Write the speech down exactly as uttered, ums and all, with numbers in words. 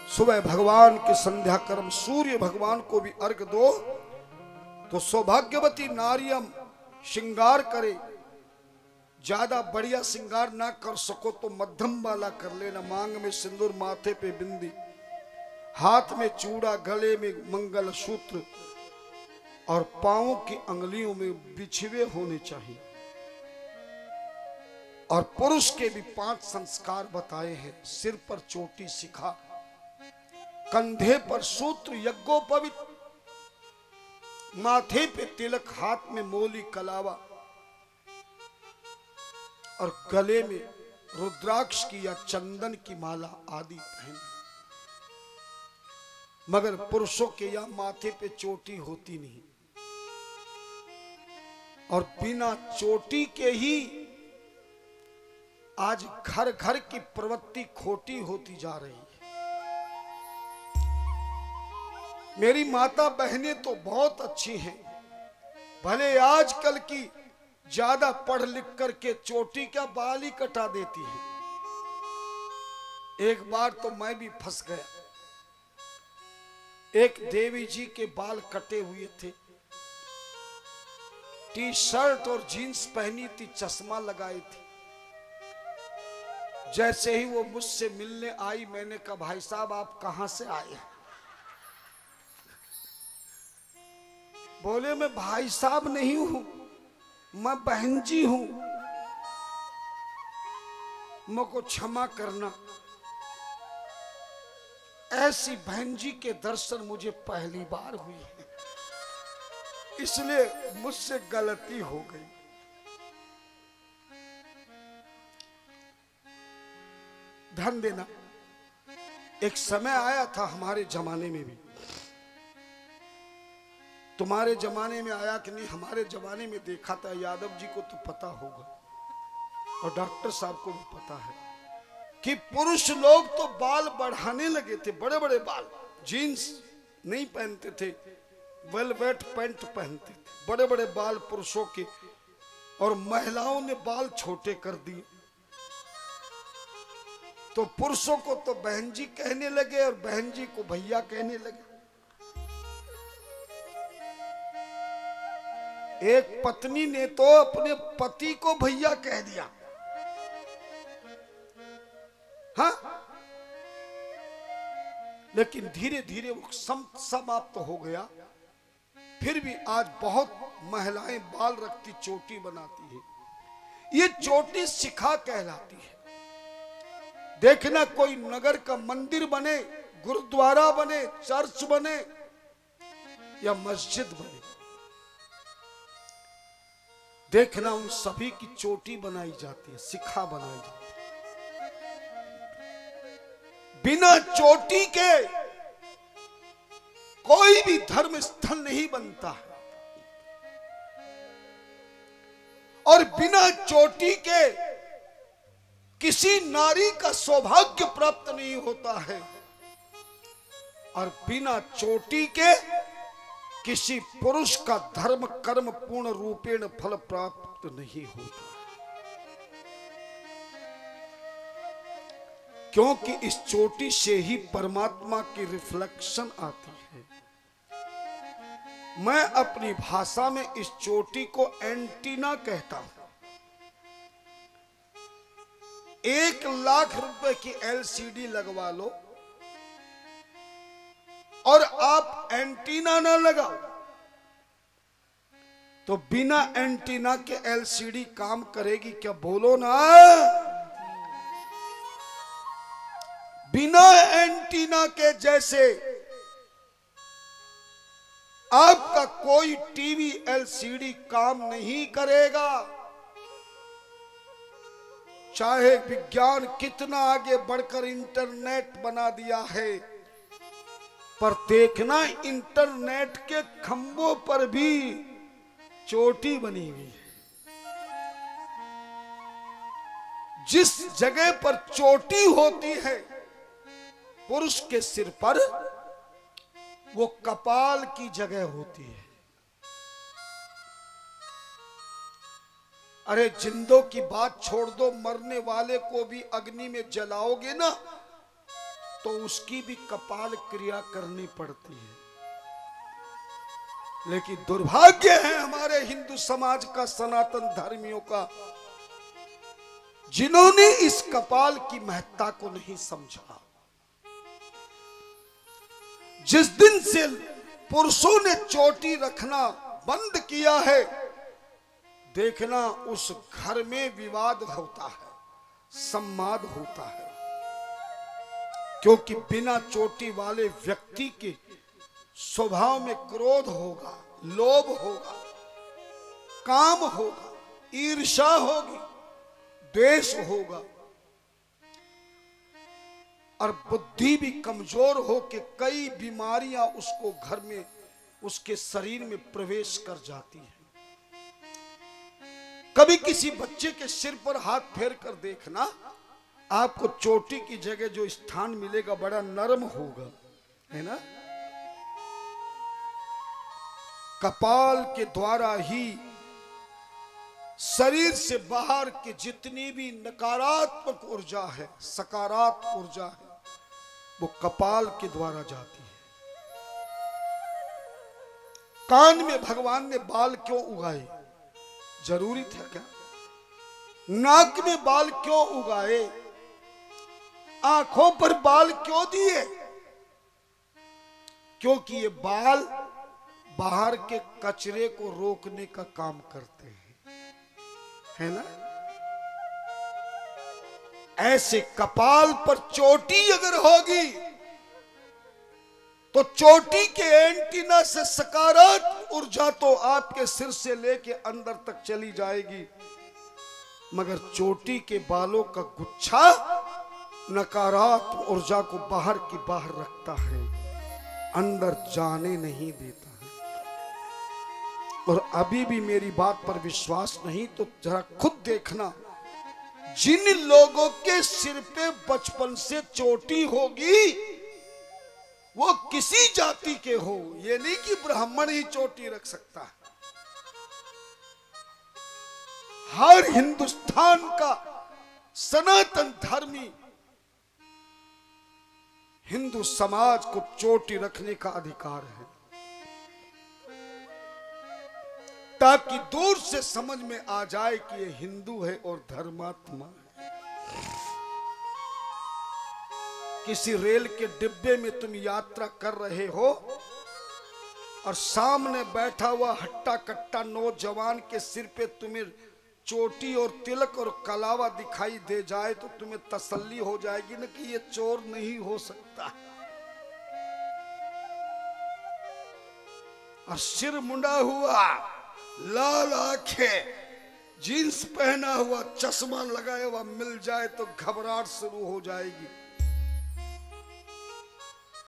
सुबह भगवान के संध्या कर्म, सूर्य भगवान को भी अर्घ दो। तो सौभाग्यवती नारियम श्रृंगार करे, ज्यादा बढ़िया श्रृंगार ना कर सको तो मध्यम वाला कर लेना। मांग में सिंदूर, माथे पे बिंदी, हाथ में चूड़ा, गले में मंगल सूत्र और पांवों की अंगुलियों में बिछुए होने चाहिए। और पुरुष के भी पांच संस्कार बताए हैं। सिर पर चोटी शिखा, कंधे पर सूत्र यज्ञोपवीत, माथे पे तिलक, हाथ में मोली कलावा और गले में रुद्राक्ष की या चंदन की माला आदि पहने। मगर पुरुषों के या माथे पे चोटी होती नहीं और बिना चोटी के ही आज घर घर की प्रवृत्ति खोटी होती जा रही है। मेरी माता बहनें तो बहुत अच्छी हैं, भले आजकल की ज्यादा पढ़ लिख करके चोटी का बाल ही कटा देती है। एक बार तो मैं भी फंस गया। एक देवी जी के बाल कटे हुए थे, टी शर्ट और जीन्स पहनी थी, चश्मा लगाई थी। जैसे ही वो मुझसे मिलने आई, मैंने कहा भाई साहब आप कहां से आए? बोले मैं भाई साहब नहीं हूं, मैं बहन जी हूं, मुझको क्षमा करना। ऐसी बहन जी के दर्शन मुझे पहली बार हुई है, इसलिए मुझसे गलती हो गई। ध्यान देना, एक समय आया था हमारे जमाने में भी, तुम्हारे जमाने में आया कि नहीं, हमारे जमाने में देखा था। यादव जी को तो पता होगा और डॉक्टर साहब को भी पता है कि पुरुष लोग तो बाल बढ़ाने लगे थे, बड़े बड़े बाल, जीन्स नहीं पहनते थे, वेलवेट पैंट पहनते थे, बड़े बड़े बाल पुरुषों के, और महिलाओं ने बाल छोटे कर दिए। तो पुरुषों को तो बहन जी कहने लगे और बहन जी को भैया कहने लगे। एक पत्नी ने तो अपने पति को भैया कह दिया। हाँ, लेकिन धीरे धीरे वो सम समाप्त तो हो गया। फिर भी आज बहुत महिलाएं बाल रखती, चोटी बनाती है। ये चोटी शिखा कहलाती है। देखना, कोई नगर का मंदिर बने, गुरुद्वारा बने, चर्च बने या मस्जिद बने, देखना उन सभी की चोटी बनाई जाती है, शिखा बनाई जाती है। बिना चोटी के कोई भी धर्म स्थल नहीं बनता है और बिना चोटी के किसी नारी का सौभाग्य प्राप्त नहीं होता है और बिना चोटी के किसी पुरुष का धर्म कर्म पूर्ण रूपेण फल प्राप्त नहीं होता, क्योंकि इस चोटी से ही परमात्मा की रिफ्लेक्शन आती है। मैं अपनी भाषा में इस चोटी को एंटीना कहता हूं। एक लाख रुपए की एलसीडी लगवा लो और आप एंटीना ना लगाओ तो बिना एंटीना के एलसीडी काम करेगी क्या? बोलो ना। बिना एंटीना के जैसे आपका कोई टीवी एलसीडी काम नहीं करेगा। चाहे विज्ञान कितना आगे बढ़कर इंटरनेट बना दिया है, पर देखना इंटरनेट के खंभों पर भी चोटी बनी हुई है। जिस जगह पर चोटी होती है पुरुष के सिर पर, वो कपाल की जगह होती है। अरे जिंदों की बात छोड़ दो, मरने वाले को भी अग्नि में जलाओगे ना तो उसकी भी कपाल क्रिया करनी पड़ती है। लेकिन दुर्भाग्य है हमारे हिंदू समाज का, सनातन धर्मियों का, जिन्होंने इस कपाल की महत्ता को नहीं समझा। जिस दिन से पुरुषों ने चोटी रखना बंद किया है, देखना उस घर में विवाद होता है, संवाद होता है। क्योंकि बिना चोटी वाले व्यक्ति के स्वभाव में क्रोध होगा, लोभ होगा, काम होगा, ईर्ष्या होगी, द्वेष होगा, और बुद्धि भी कमजोर हो के कई बीमारियां उसको घर में, उसके शरीर में प्रवेश कर जाती है। कभी किसी बच्चे के सिर पर हाथ फेर कर देखना, आपको चोटी की जगह जो स्थान मिलेगा बड़ा नरम होगा, है ना। कपाल के द्वारा ही शरीर से बाहर की जितनी भी नकारात्मक ऊर्जा है, सकारात्मक ऊर्जा है, वो कपाल के द्वारा जाती है। कान में भगवान ने बाल क्यों उगाए? जरूरी था क्या? नाक में बाल क्यों उगाए? आंखों पर बाल क्यों दिए? क्योंकि ये बाल बाहर के कचरे को रोकने का काम करते हैं, है ना। ऐसे कपाल पर चोटी अगर होगी तो चोटी के एंटीना से सकारात्मक ऊर्जा तो आपके सिर से लेके अंदर तक चली जाएगी, मगर चोटी के बालों का गुच्छा नकारात्मक ऊर्जा को बाहर की बाहर रखता है, अंदर जाने नहीं देता है। और अभी भी मेरी बात पर विश्वास नहीं तो जरा खुद देखना, जिन लोगों के सिर पे बचपन से चोटी होगी वो किसी जाति के हो, ये नहीं कि ब्राह्मण ही चोटी रख सकता है। हर हिंदुस्तान का सनातन धर्मी हिंदू समाज को चोटी रखने का अधिकार है, ताकि दूर से समझ में आ जाए कि ये हिंदू है और धर्मात्मा है। किसी रेल के डिब्बे में तुम यात्रा कर रहे हो और सामने बैठा हुआ हट्टा कट्टा नौजवान के सिर पे तुम्हें चोटी और तिलक और कलावा दिखाई दे जाए तो तुम्हें तसल्ली हो जाएगी ना कि ये चोर नहीं हो सकता। और सिर मुंडा हुआ, लाल आंखें, जींस पहना हुआ, चश्मा लगाया हुआ मिल जाए तो घबराहट शुरू हो जाएगी।